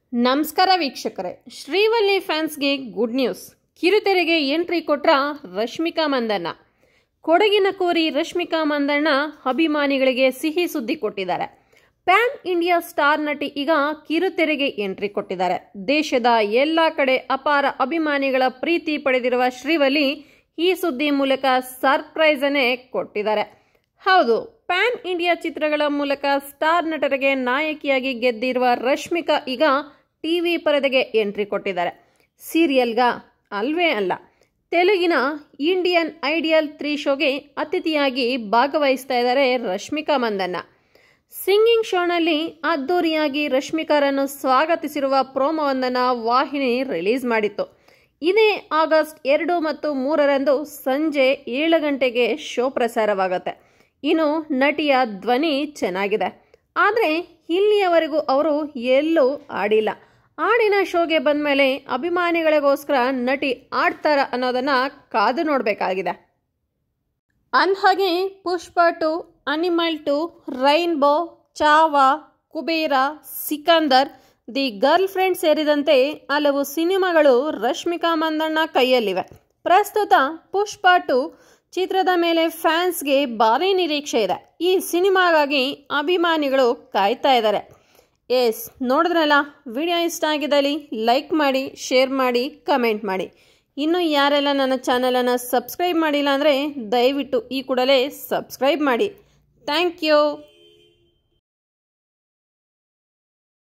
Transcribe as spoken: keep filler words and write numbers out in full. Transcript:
ನಮಸ್ಕಾರ ವೀಕ್ಷಕರೇ, ಶ್ರೀವಲ್ಲಿ ಫ್ಯಾನ್ಸ್ಗೆ ಗುಡ್ ನ್ಯೂಸ್. ಕಿರುತೆರೆಗೆ ಎಂಟ್ರಿ ಕೊಟ್ರ ರಶ್ಮಿಕಾ ಮಂದಣ್ಣ. ಕೊಡಗಿನ ಕೋರಿ ರಶ್ಮಿಕಾ ಮಂದಣ್ಣ ಅಭಿಮಾನಿಗಳಿಗೆ ಸಿಹಿ ಸುದ್ದಿ ಕೊಟ್ಟಿದ್ದಾರೆ. ಪ್ಯಾನ್ ಇಂಡಿಯಾ ಸ್ಟಾರ್ ನಟಿ ಈಗ ಕಿರುತೆರೆಗೆ ಎಂಟ್ರಿ ಕೊಟ್ಟಿದ್ದಾರೆ. ದೇಶದ ಎಲ್ಲ ಕಡೆ ಅಪಾರ ಅಭಿಮಾನಿಗಳ ಪ್ರೀತಿ ಪಡೆದಿರುವ ಶ್ರೀವಲ್ಲಿ ಈ ಸುದ್ದಿ ಮೂಲಕ ಸರ್ಪ್ರೈಸ್ ಅನ್ನೇ ಕೊಟ್ಟಿದ್ದಾರೆ. ಹೌದು, ಪ್ಯಾನ್ ಇಂಡಿಯಾ ಚಿತ್ರಗಳ ಮೂಲಕ ಸ್ಟಾರ್ ನಟರಿಗೆ ನಾಯಕಿಯಾಗಿ ಗೆದ್ದಿರುವ ರಶ್ಮಿಕಾ ಈಗ ಟಿವಿ ಪರದೆಗೆ ಎಂಟ್ರಿ ಕೊಟ್ಟಿದ್ದಾರೆ. ಸೀರಿಯಲ್ಗ ಅಲ್ವೇ ಅಲ್ಲ, ತೆಲುಗಿನ ಇಂಡಿಯನ್ ಐಡಿಯಲ್ ತ್ರೀ ಶೋಗೆ ಅತಿಥಿಯಾಗಿ ಭಾಗವಹಿಸ್ತಾ ಇದ್ದಾರೆ ರಶ್ಮಿಕಾ ಮಂದಣ್ಣ. ಸಿಂಗಿಂಗ್ ಶೋನಲ್ಲಿ ಅದ್ದೂರಿಯಾಗಿ ರಶ್ಮಿಕಾರನ್ನು ಸ್ವಾಗತಿಸಿರುವ ಪ್ರೋಮೋವೊಂದನ್ನು ವಾಹಿನಿ ರಿಲೀಸ್ ಮಾಡಿತ್ತು. ಇದೇ ಆಗಸ್ಟ್ ಎರಡು ಮತ್ತು ಮೂರರಂದು ಸಂಜೆ ಏಳು ಗಂಟೆಗೆ ಶೋ ಪ್ರಸಾರವಾಗುತ್ತೆ. ಇನ್ನು ನಟಿಯ ಧ್ವನಿ ಚೆನ್ನಾಗಿದೆ, ಆದರೆ ಇಲ್ಲಿಯವರೆಗೂ ಅವರು ಎಲ್ಲೂ ಆಡಿಲ್ಲ. ಹಾಡಿನ ಶೋಗೆ ಬಂದ ಮೇಲೆ ಅಭಿಮಾನಿಗಳಿಗೋಸ್ಕರ ನಟಿ ಆಡ್ತಾರ ಅನ್ನೋದನ್ನು ಕಾದು ನೋಡಬೇಕಾಗಿದೆ. ಅಂದಹಾಗೆ Pushpa two, animal two, rainbow, Chhaava, Kubera, Sikandar, the girl friend ಸೇರಿದಂತೆ ಹಲವು ಸಿನಿಮಾಗಳು ರಶ್ಮಿಕಾ ಮಂದಣ್ಣ ಕೈಯಲ್ಲಿವೆ. ಪ್ರಸ್ತುತ ಪುಷ್ಪ ಟು ಚಿತ್ರದ ಮೇಲೆ ಫ್ಯಾನ್ಸ್ಗೆ ಭಾರಿ ನಿರೀಕ್ಷೆ ಇದೆ. ಈ ಸಿನಿಮಾಗಾಗಿ ಅಭಿಮಾನಿಗಳು ಕಾಯ್ತಾ ಇದ್ದಾರೆ. ಎಸ್, ನೋಡಿದ್ರಲ್ಲ, ವಿಡಿಯೋ ಇಷ್ಟ ಆಗಿದ್ದಲ್ಲಿ ಲೈಕ್ ಮಾಡಿ, ಶೇರ್ ಮಾಡಿ, ಕಮೆಂಟ್ ಮಾಡಿ. ಇನ್ನು ಯಾರೆಲ್ಲ ನನ್ನ ಚಾನಲನ್ನು ಸಬ್ಸ್ಕ್ರೈಬ್ ಮಾಡಿಲ್ಲ ಅಂದರೆ ದಯವಿಟ್ಟು ಈ ಕೂಡಲೇ ಸಬ್ಸ್ಕ್ರೈಬ್ ಮಾಡಿ. Thank you.